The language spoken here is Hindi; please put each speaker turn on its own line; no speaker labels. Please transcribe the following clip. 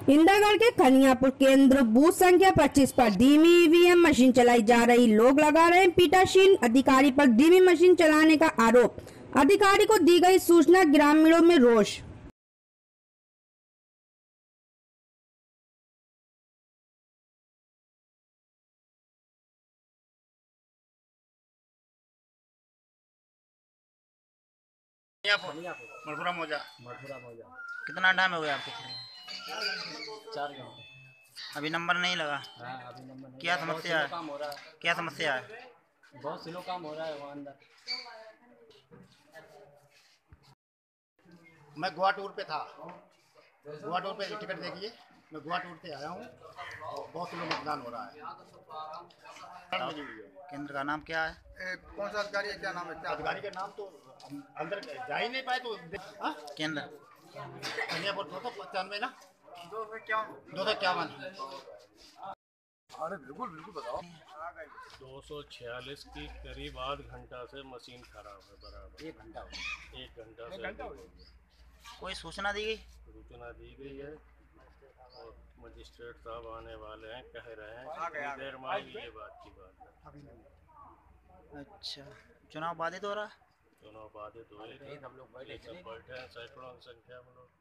इंद्रगढ़ के खनियापुर केंद्र बूथ संख्या 25 पर धीमी ईवीएम मशीन चलाई जा रही। लोग लगा रहे पीटासीन। अधिकारी पर धीमी मशीन चलाने का आरोप। अधिकारी को दी गई सूचना, ग्रामीणों में रोष।
मथुरा मौजा।
कितना टाइम हो गया आपको?
4 घंटे।
अभी नंबर नहीं लगा?
हाँ, अभी नंबर नहीं।
क्या समस्या है?
काम हो रहा है।
क्या समस्या है?
बहुत स्लो काम हो रहा है वहाँ अंदर। मैं गोवा टूर पे था। गोवा टूर पे टिकट देखिए, मैं गोवा टूर पे आया हूँ। बहुत स्लो मतदान हो रहा है।
केंद्र का नाम क्या है?
कौन सा अधिकारी है, क्या नाम है? क्या
अधिकारी का नाम तो अंदर जा ही नहीं पाए तो
केंद्र
खनियापुर 295 ना,
251। अरे बिल्कुल बिल्कुल बताओ।
246 की करीब आध घंटा से मशीन खराब है। बराबर 1 घंटा हो गया।
कोई सूचना दी गई?
सूचना दी गई है और मजिस्ट्रेट साहब आने वाले हैं, कह रहे हैं देर में ये बात की बात है।
अच्छा, चुनाव बाधित हो रहा?
चुनाव बाधित हुए, हम लोग बैठे हैं सैकड़ों की संख्या में लोग।